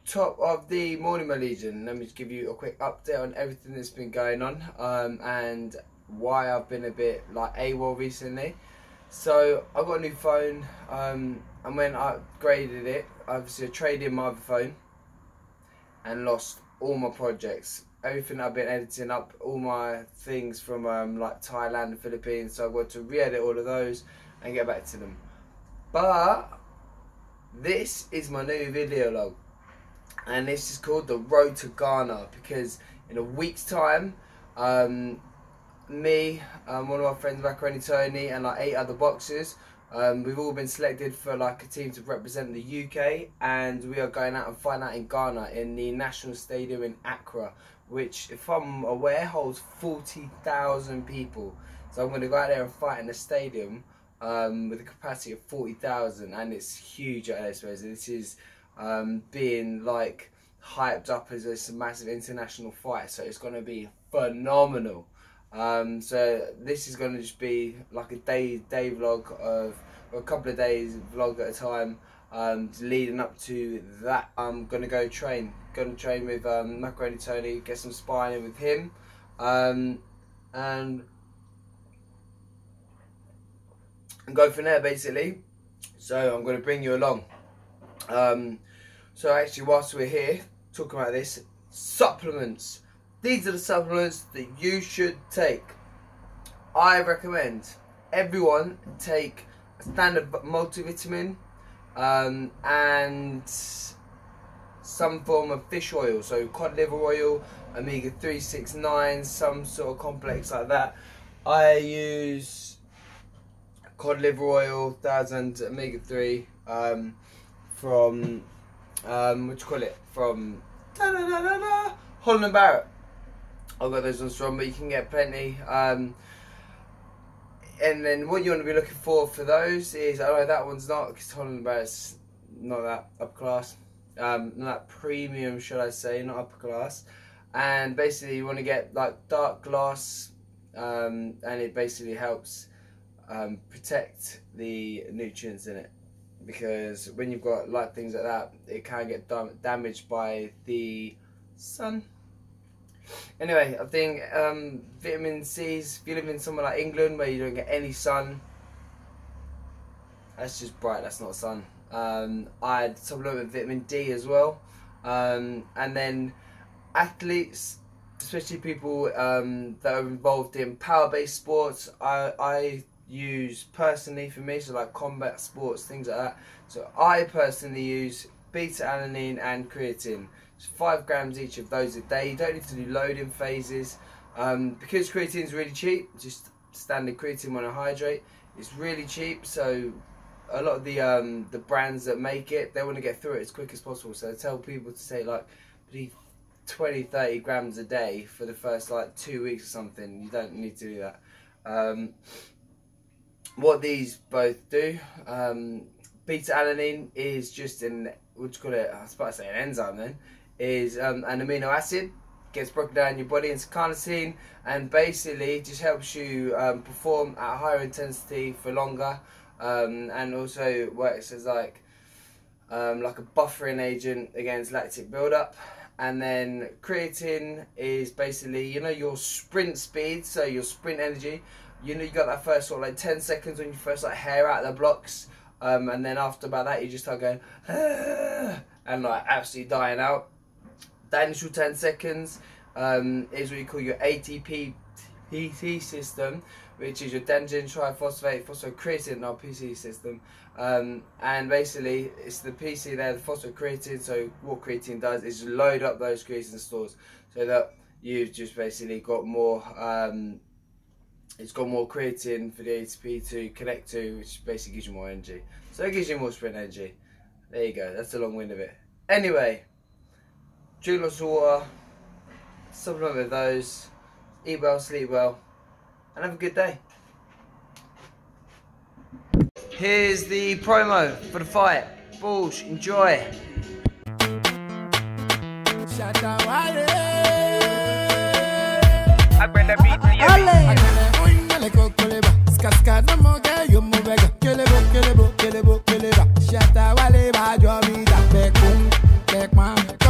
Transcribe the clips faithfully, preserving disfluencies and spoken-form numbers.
top of the morning, my legion. Let me just give you a quick update on everything that's been going on, um, and why I've been a bit like AWOL recently. So I got a new phone, um, and when I upgraded it, obviously I traded in my other phone and lost all my projects. Everything I've been editing up, all my things from um, like Thailand and Philippines, so I got to re-edit all of those and get back to them. But this is my new video log, and this is called the Road to Ghana, because in a week's time, um, me, um, one of our friends, Accra and Tony, and like eight other boxers, um, we've all been selected for like a team to represent the U K, and we are going out and fighting out in Ghana in the National Stadium in Accra, which, if I'm aware, holds forty thousand people. So I'm going to go out there and fight in the stadium um, with a capacity of forty thousand, and it's huge out there, I suppose. This is um, being like hyped up as a massive international fight, so it's going to be phenomenal. Um, so this is going to just be like a day day vlog of, or a couple of days vlog at a time, um, leading up to that. I'm going to go train, going to train with um, Macaroni Tony, get some sparring with him, um, and, and go from there basically. So I'm going to bring you along. Um, so actually, whilst we're here talking about this, supplements. These are the supplements that you should take. I recommend everyone take a standard multivitamin um, and some form of fish oil, so cod liver oil, omega three, six, nine, some sort of complex like that. I use cod liver oil, thousand omega three um, from um, what do you call it? From da, da, da, da, da, Holland and Barrett. I've got those ones from, but you can get plenty. Um, and then what you want to be looking for for those is, I know that one's not, because Holland and Barrett's not that upper class, um, not that premium, should I say, not upper class. And basically, you want to get like dark glass, um, and it basically helps um, protect the nutrients in it, because when you've got light things like that, it can get dam damaged by the sun. Anyway, I think um, vitamin C's, if you live in somewhere like England where you don't get any sun, that's just bright, that's not sun. Um, I'd supplement with vitamin D as well. Um, and then athletes, especially people um, that are involved in power-based sports, I, I use personally for me, so like combat sports, things like that. So I personally use beta-alanine and creatine. Five grams each of those a day. You don't need to do loading phases, um, because creatine is really cheap. Just standard creatine monohydrate. It's really cheap, so a lot of the um, the brands that make it, they want to get through it as quick as possible. So I tell people to take like twenty, thirty grams a day for the first like two weeks or something. You don't need to do that. Um, what these both do, um, beta-alanine is just an, what do you call it? I was about to say an enzyme then. Is um, an amino acid, gets broken down in your body into carnosine, and basically just helps you um, perform at a higher intensity for longer, um, and also works as like um, like a buffering agent against lactic buildup. And then creatine is basically, you know, your sprint speed, so your sprint energy. You know, you got that first sort of like ten seconds when you first like hair out the blocks, um, and then after about that you just start going ah, and like absolutely dying out. That initial ten seconds um, is what you call your A T P P T system, which is your adenosine triphosphate phosphocreatine, our P C system. Um, and basically, it's the P C there, the phosphocreatine. So what creatine does is load up those creatine stores, so that you've just basically got more. Um, it's got more creatine for the A T P to connect to, which basically gives you more energy. So it gives you more sprint energy. There you go. That's the long wind of it. Anyway. Drink lots of water, supplement with those, eat well, sleep well, and have a good day. Here's the promo for the fight. Balls, enjoy. I bring the beat to you.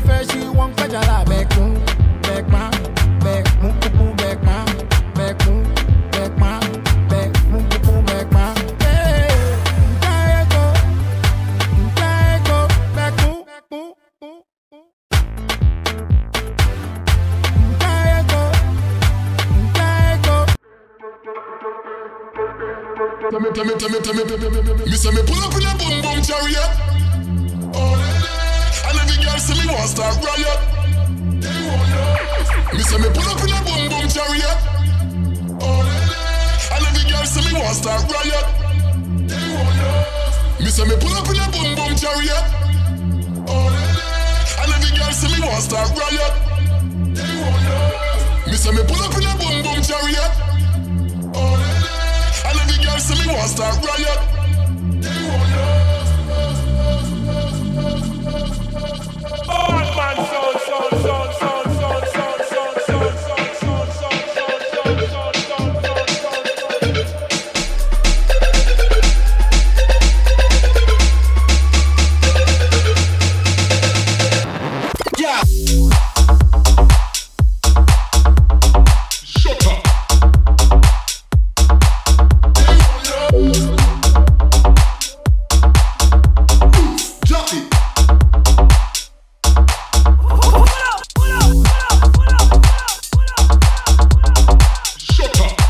first she want kajala back boom, back ma, back boom boom back ma, back boom, back ma, back boom boom back ma. Hey, go, go, back boom, boom, boom, boom. Tell me, tell me, tell me, tell me, me say me pull up in a boom boom chariot. Oh, and every girl see me want start riot. Me say me pull up in a boom boom chariot. Oh, and every girl see me want start riot. Me say me pull up in a boom boom chariot. Oh, and every girl see me want start riot. Me say me pull up in a boom boom chariot. Oh, and every girl see me want start riot. Bad man sound, sound, sound, sound, sound, sound, sound, sound, sound, sound, sound, sound, sound, sound, sound, sound. Yeah. Shut up. Drop it. Shut up.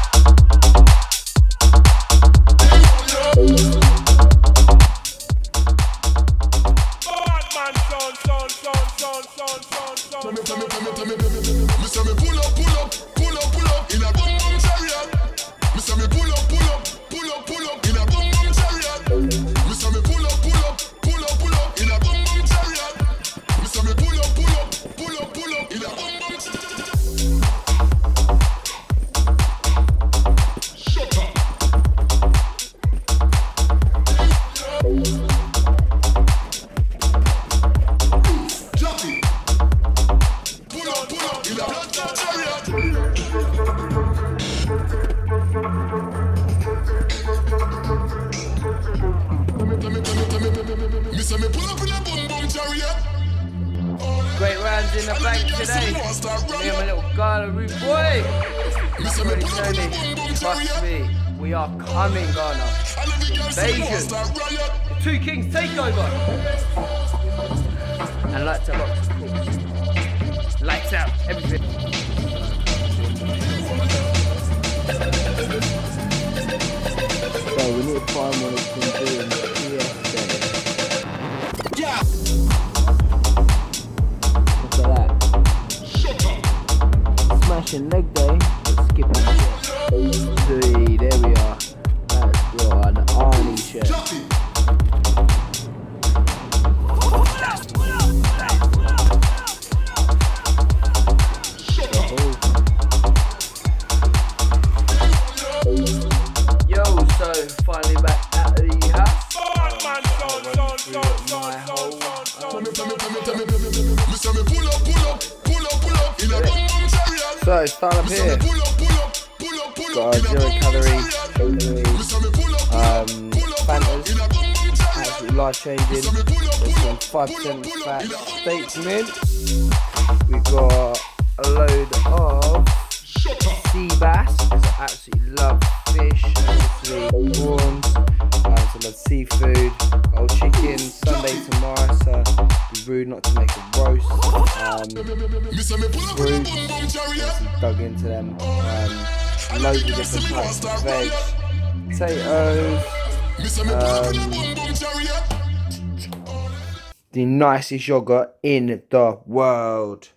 Bad man sound, sound, sound, sound, sound, sound, sound, Tell me, tell me, sound, tell me, sound. tell me, tell me, tell me. Me say me pull up, pull up, pull up, pull up in a boom boom chariot. Me say me pull up, pull up, pull up, pull up in a boom boom chariot. Me say me pull up, pull up, pull up, pull up in a boom boom chariot. Me say me pull up, pull up, pull up, pull up in a boom boom chariot. Shut up. Drop it. Pull up, pull up in a blood clot chariot. Tell me, tell me, tell me, tell me, tell me, tell me. Me say me pull up in a boom boom chariot. Great rounds in the bank today. Me and my little Ghana root boy. That's already Tony. Trust me, we are coming, Ghana. Invasion. The Two Kings takeover. And lights out, of course. Lights out, everything. So we need to find what it's been doing yesterday. Yeah. Look at that. Shut up. Smashing leg day, but skipping shit. Three, there we are. That's got an Arnie shirt. Drop it. Shut up. Yo, so finally back at the house. Bad man sound, sound, sound, sound, My whole sound, sound, Tell me, sound. tell me, tell me, tell me, tell me, tell me. Me say me pull up, pull up, pull up, pull up in a boom boom chariot. So start up Me say here. me pull up, pull up, pull up, pull Got up our in a zero boom boom calorie, chariot. calories, Me say me pull up, pull up, um, pull up, pull up Fantas, in a boom boom chariot. absolutely life changing. Me say me pull up, There's pull some up, five pull up, percent pull fat up in a boom steaks in. We've got a load of Shut up. sea bass, because I absolutely love fish, and obviously prawns. I also love seafood. Got chicken Sunday tomorrow, so it'd be rude not to make a roast. Um, Me say me pull up in a fruits, boom boom chariot. obviously dug into them. Um, loads of different types of veg, potatoes. Me say me pull up in a Um, boom boom chariot. the nicest yogurt in the world.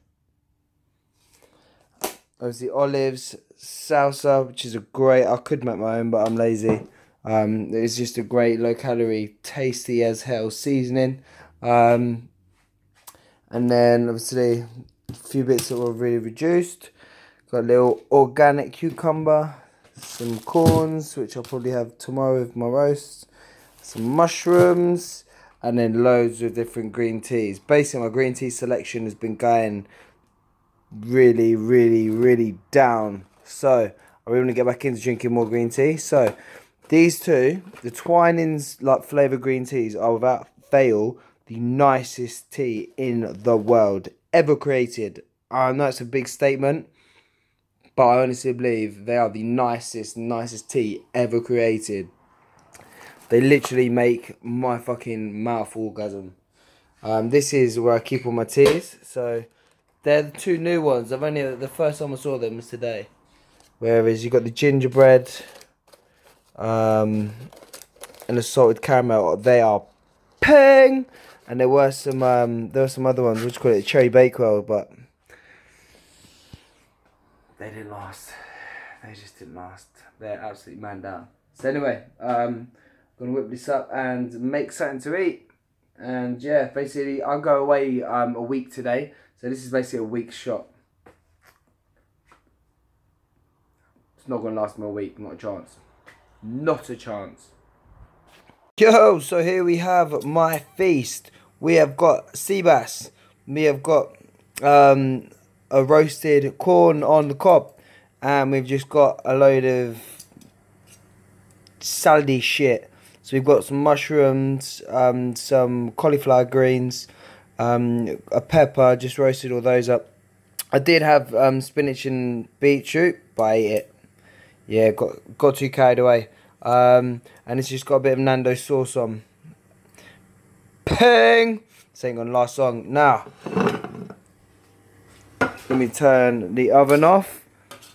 Obviously olives, salsa, which is a great, I could make my own, but I'm lazy. Um, it's just a great low calorie, tasty as hell seasoning. Um, and then obviously a few bits that were really reduced. Got a little organic cucumber, some corns, which I'll probably have tomorrow with my roast, some mushrooms, and then loads of different green teas. Basically my green tea selection has been going really, really, really down. So I really want to get back into drinking more green tea. So these two, the Twinings like flavour green teas, are without fail the nicest tea in the world ever created. I know it's a big statement, but I honestly believe they are the nicest, nicest tea ever created. They literally make my fucking mouth orgasm. Um, this is where I keep all my teas. So they're the two new ones. I've only the first time I saw them was today. Whereas you got the gingerbread um, and the salted caramel. They are ping. And there were some um, there were some other ones. Which call it cherry bakewell, but they didn't last. They just didn't last. They're absolutely man down. So anyway, um, I'm gonna whip this up and make something to eat. And yeah, basically I'll go away um, a week today. So this is basically a week's shot. It's not gonna last me a week, not a chance. Not a chance. Yo, so here we have my feast. We have got sea bass. We have got um, a roasted corn on the cob. And we've just got a load of salady shit. So we've got some mushrooms, um, some cauliflower greens, um, a pepper, just roasted all those up. I did have um, spinach and beetroot, but I ate it. Yeah, got, got too carried away. Um, and it's just got a bit of Nando sauce on. Ping! This ain't gonna last long. Now, let me turn the oven off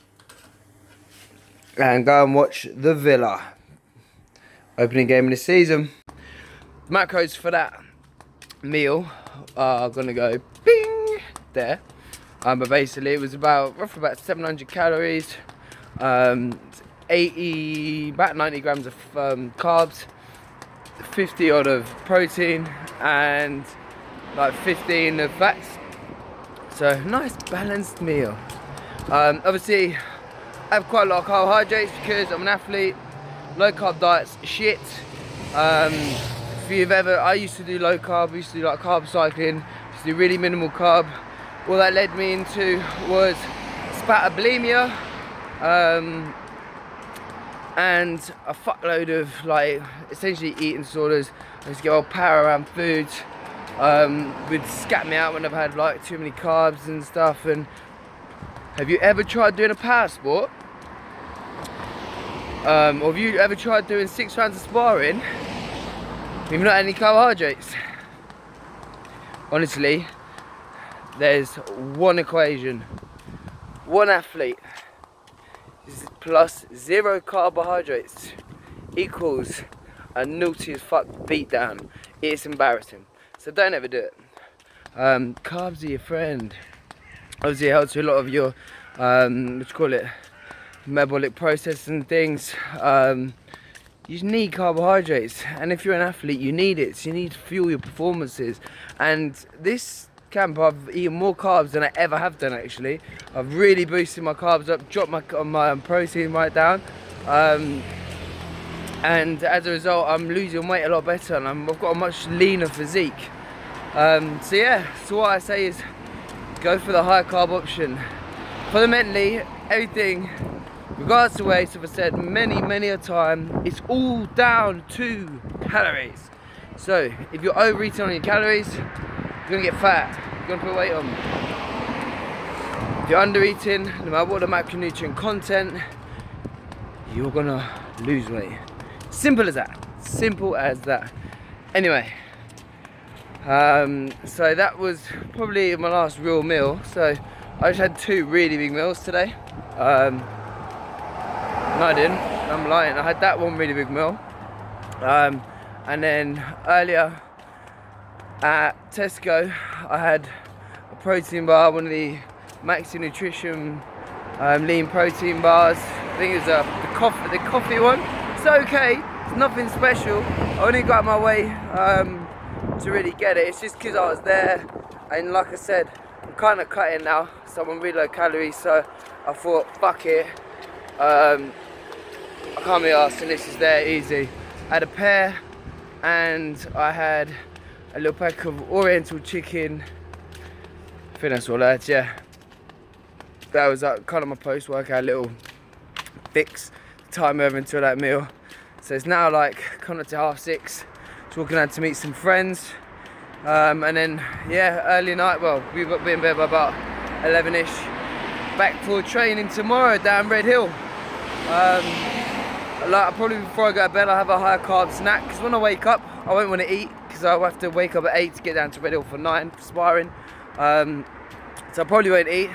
and go and watch the Villa. Opening game of the season. Macros for that meal are gonna go bing there. Um, but basically it was about roughly about seven hundred calories. Um, eighty, about ninety grams of um, carbs, fifty odd of protein, and like fifteen of fats. So nice balanced meal. Um, obviously, I have quite a lot of carbohydrates because I'm an athlete. Low carb diet's shit. Um, if you've ever, I used to do low carb. I used to do like carb cycling. Used to do really minimal carb. All that led me into was spatabulimia. Um, and a fuckload of like essentially eating disorders. I used to get all power around food. Um, would scat me out when I've had like too many carbs and stuff. And have you ever tried doing a power sport? Um, or have you ever tried doing six rounds of sparring? You've not had any carbohydrates. Honestly, there's one equation, one athlete plus zero carbohydrates equals a naughty as fuck beatdown. It's embarrassing. So don't ever do it. Um, carbs are your friend. Obviously it helps with a lot of your, um, what you call it, metabolic process and things. Um, you just need carbohydrates, and if you're an athlete you need it. So you need to fuel your performances. And this camp I've eaten more carbs than I ever have done actually. I've really boosted my carbs up, dropped my, my protein right down, um, and as a result I'm losing weight a lot better, and I'm, I've got a much leaner physique. Um, so yeah, so what I say is go for the high carb option. Fundamentally, everything, regardless of weight, as I've said many, many a time, it's all down to calories. So if you're overeating on your calories, you're gonna get fat, you're gonna put weight on. If you're undereating, no matter what the macronutrient content, you're gonna lose weight. Simple as that, simple as that. Anyway, um, so that was probably my last real meal. So I just had two really big meals today. Um, no I didn't, I'm lying, I had that one really big meal. Um, and then earlier at Tesco I had a protein bar, one of the Maxi Nutrition um, lean protein bars. I think it was uh, the coffee, the coffee one. It's okay, it's nothing special. I only got my way um, to really get it. It's just because I was there, and like I said, I'm kind of cutting now, so I'm on really low calories. So I thought, fuck it, um, I can't be arsed, and this is there easy. I had a pear, and I had a little pack of Oriental chicken. I think that's all I had, yeah. That was uh, kind of my post-workout little fix, time over until that meal. So it's now like kind of to half six. Just walking out to meet some friends. Um, and then, yeah, early night, well, we've got to be in bed by about eleven-ish. Back for training tomorrow down Red Hill. Um, like, probably before I go to bed, I'll have a higher carb snack, because when I wake up, I won't want to eat, because I'll have to wake up at eight to get down to Red Hill for nine for sparring. Um, so I probably won't eat.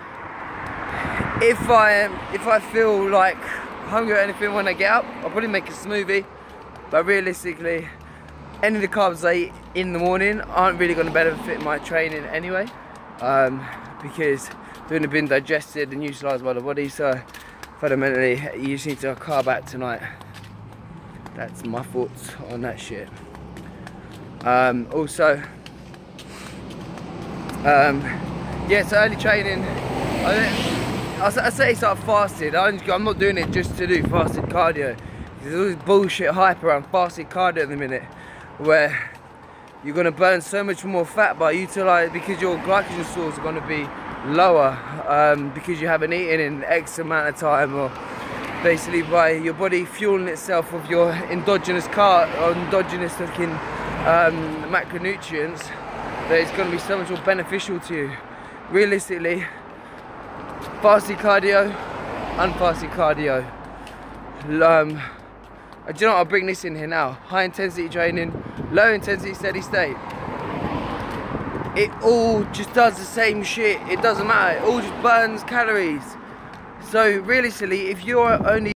If I, if I feel like hungry or anything when I get up, I'll probably make a smoothie. But realistically, any of the carbs I eat in the morning aren't really going to benefit my training anyway, um, because they're going to be digested and utilised by the body. So fundamentally, you just need to carb out tonight. That's my thoughts on that shit. Um, also, um, yeah, so early training. I, I say start fasted. I'm not doing it just to do fasted cardio. There's all this bullshit hype around fasted cardio at the minute, where you're going to burn so much more fat by utilise, because your glycogen stores are going to be lower, um, because you haven't eaten in X amount of time, or basically by your body fueling itself with your endogenous car or endogenous looking um, macronutrients, that it's going to be so much more beneficial to you. Realistically, fasted cardio, unfasted cardio. Um, do you know what, I'll bring this in here now. High intensity training, low intensity steady state. It all just does the same shit. It doesn't matter. It all just burns calories. So realistically, if you're only...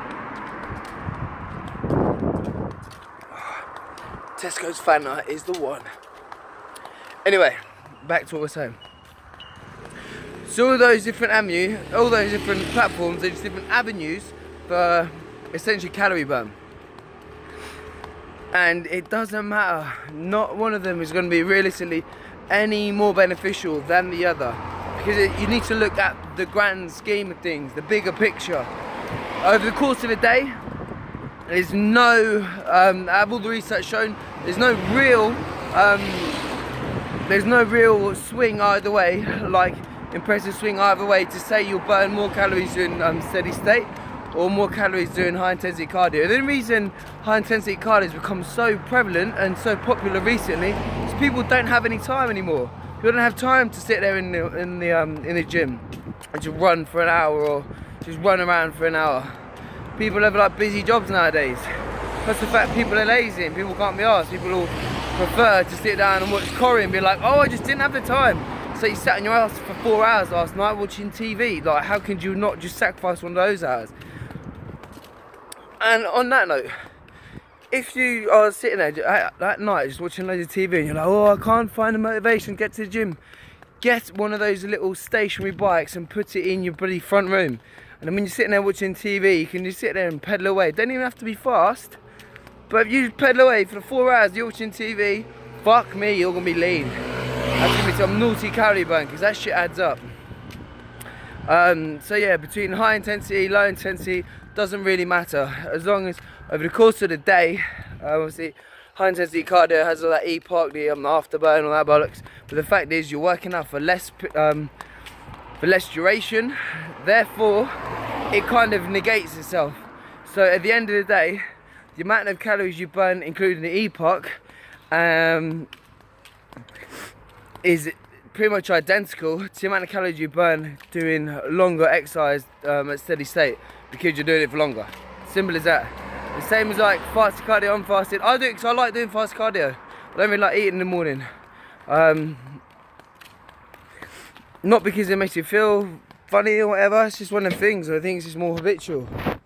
Tesco's Fanta is the one. Anyway, back to what we're saying. So all those different avenues, all those different platforms, there's different avenues for essentially calorie burn. And it doesn't matter. Not one of them is going to be realistically any more beneficial than the other. Because it, you need to look at the grand scheme of things, the bigger picture. Over the course of a day, there's no, um, out of all the research shown, there's no real, um, there's no real swing either way, like impressive swing either way to say you'll burn more calories in um, steady state or more calories doing high intensity cardio. The reason high intensity cardio has become so prevalent and so popular recently is people don't have any time anymore. People don't have time to sit there in the in the um, in the gym and just run for an hour or just run around for an hour. People have like busy jobs nowadays. Plus the fact people are lazy and people can't be asked. People will prefer to sit down and watch Corrie and be like, oh, I just didn't have the time. So you sat on your ass for four hours last night watching T V. Like, how could you not just sacrifice one of those hours? And on that note, if you are sitting there at, at night just watching loads of T V and you're like, oh, I can't find the motivation to get to the gym, get one of those little stationary bikes and put it in your bloody front room. And then when you're sitting there watching T V, you can just sit there and pedal away. It don't even have to be fast, but if you just pedal away for the four hours you're watching T V, fuck me, you're going to be lean. That's going to be some naughty calorie burn, because that shit adds up. Um, so yeah, between high intensity, low intensity, doesn't really matter. As long as over the course of the day, uh, obviously high intensity cardio has all that E P O C, the um, afterburn, all that bollocks. But the fact is, you're working out for less, um, for less duration. Therefore, it kind of negates itself. So at the end of the day, the amount of calories you burn, including the E P O C, um, is pretty much identical to the amount of calories you burn doing longer exercise um, at steady state, because you're doing it for longer. Simple as that. The same as like fasted cardio, unfasted. I do it because I like doing fast cardio. I don't really like eating in the morning. Um, not because it makes you feel funny or whatever, it's just one of the things. I think it's just more habitual.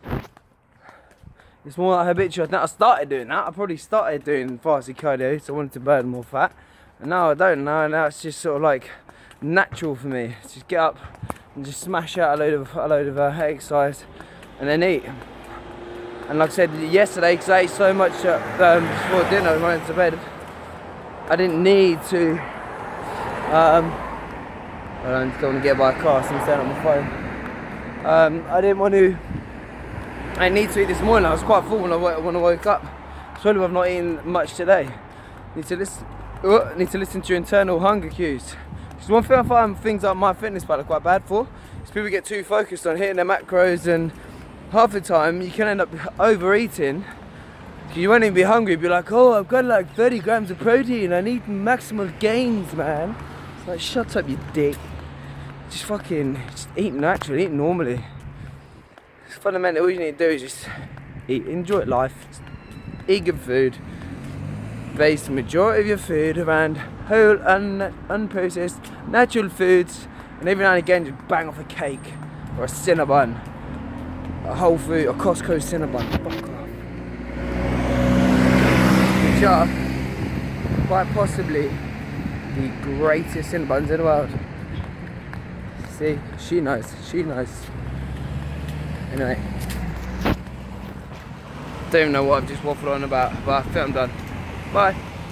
It's more like habitual. Now I started doing that. I probably started doing fasted cardio, so I wanted to burn more fat. And now I don't know, now it's just sort of like natural for me. Just get up and just smash out a load of a load of uh, exercise and then eat. And like I said yesterday, because I ate so much uh, um, before dinner when I went to bed, I didn't need to. Um, I don't just want to get by a car, so I'm staying on my phone. Um, I didn't want to. I didn't need to eat this morning. I was quite full when I when I woke up. Especially I've not eaten much today. Need to listen. Uh, need to listen to your internal hunger cues. Because one thing I find things like my fitness pal are quite bad for is people get too focused on hitting their macros, and half the time you can end up overeating You won't even be hungry, you'll be like, oh, I've got like thirty grams of protein, I need maximal gains, man. It's like, shut up, you dick. Just fucking, just eat naturally, eat normally. It's fundamental, all you need to do is just eat, enjoy life, just eat good food. Base the majority of your food around whole, un unprocessed, natural foods, and every now and again just bang off a cake, or a Cinnabon, a Whole Food, or Costco Cinnabon. Fuck off. Which are quite possibly the greatest Cinnabons in the world. See, she knows, she knows. Anyway, don't even know what I've just waffled on about, but I think I'm done. Bye.